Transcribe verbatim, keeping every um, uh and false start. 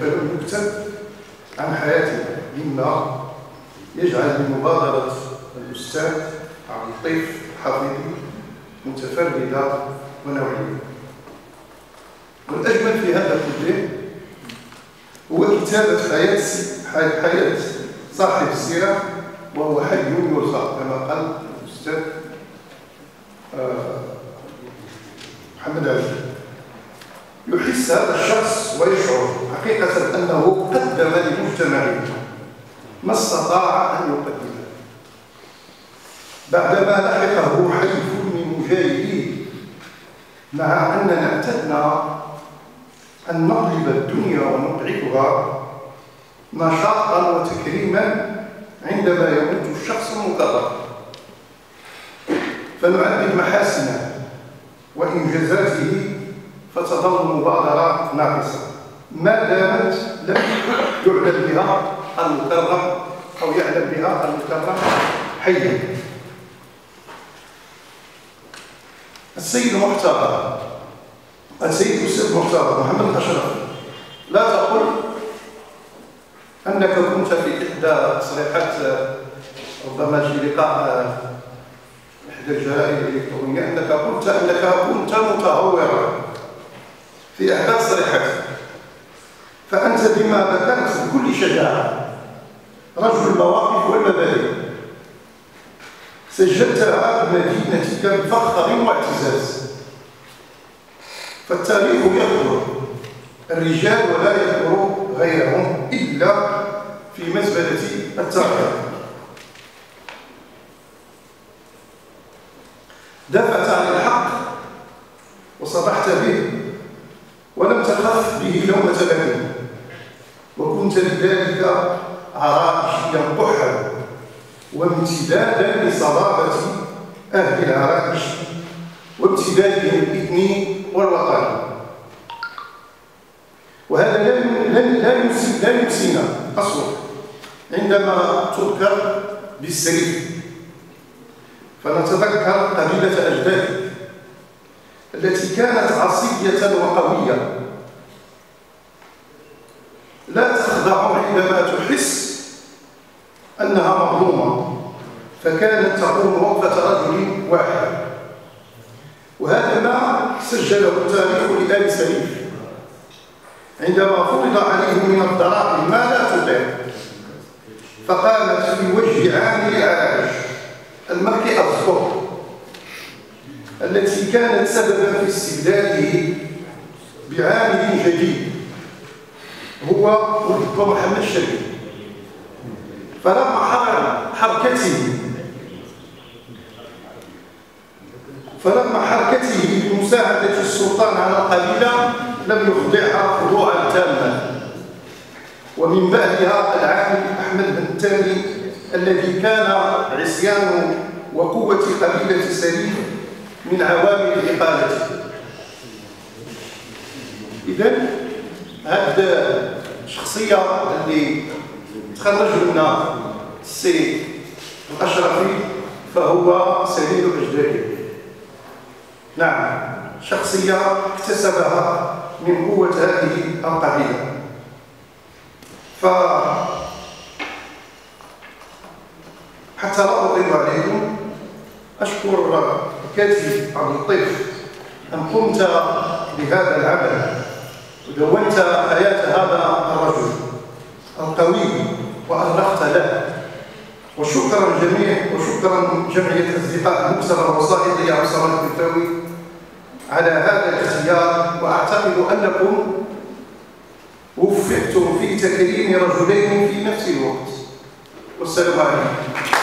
يكتب عن حياته مما يجعل بمبادرة الأستاذ عبد اللطيف الحفيظي متفردة ونوعية. والأجمل في هذا كله هو كتابة حياة حياة صاحب السيرة وهو حي يرزق كما قال الأستاذ محمد علي. يحس هذا الشخص ويشعر حقيقة أنه قدم لمجتمعه ما استطاع أن يقدمه بعدما لحقه حيف من مجاهديه، مع أننا اعتدنا أن نقلب الدنيا ونقعدها نشاطا وتكريما عندما يموت الشخص المقرر، فنعدد محاسنه وإنجازاته فتظل المبادرة ناقصة ما دامت لم يعلم بها المكرم أو يعلم بها المكرم حيا. السيد المحترم السيد الأستاذ المحترم محمد أشرف، لا تقل أنك كنت في إحدى تصريحات ربما في لقاء إحدى الجرائد الإلكترونية أنك قلت أنك كنت متهورا في إحدى تصريحاتك، فأنت بما ذكرت بكل شجاعة رجل المواقف والمبادئ سجلتها بمدينتك بفخر واعتزاز، فالتاريخ يذكر الرجال ولا يذكر غيرهم إلا في مزبلة التاريخ. دافعت عن الحق وصرحت به ولم تخف به لومة لائم، وكنت لذلك عرائشيا قحا وامتدادا لصلابة أهل العرائش وامتدادهم الإثني والوطني. وهذا لا ينسينا أصلا عندما تذكر بالسرير، فنتذكر قبيلة أجدادك التي كانت عصية وقوية لا تخضع عندما تحس أنها مظلومة، فكانت تقوم وقفة رجل واحد. وهذا ما سجله التاريخ لآل سليم عندما فرض عليهم من الضرائب ما لا تطيق، فقامت في وجه عامل العرائش الملك أرسطو التي كانت سببا في استبداله بعامل جديد هو ولد محمد الشريف. فلما حرم حركته فلما حركته بمساعدة السلطان على القبيلة لم يخضعها خضوعا تاما، ومن بعدها العامل أحمد بن التالي الذي كان عصيان وقوة قبيلة سليم من عوامل إقالته. إذن هذه الشخصية اللي تخرج منها السيد الأشرفي فهو سيد أجداده. نعم، شخصية اكتسبها من قوة هذه القبيلة. ف حتى لا أطيل عليكم، أشكر الكاتب عبد اللطيف أن قمت بهذا العمل ودونت حياة هذا الرجل القوي وأرخت له. وشكرا جميع وشكرا جمعية أصدقاء مكسر الوسائط يا عبد الصمد الكفاوي على هذا الاختيار، وأعتقد أنكم وفقتم في تكريم رجلين في نفس الوقت. والسلام عليكم.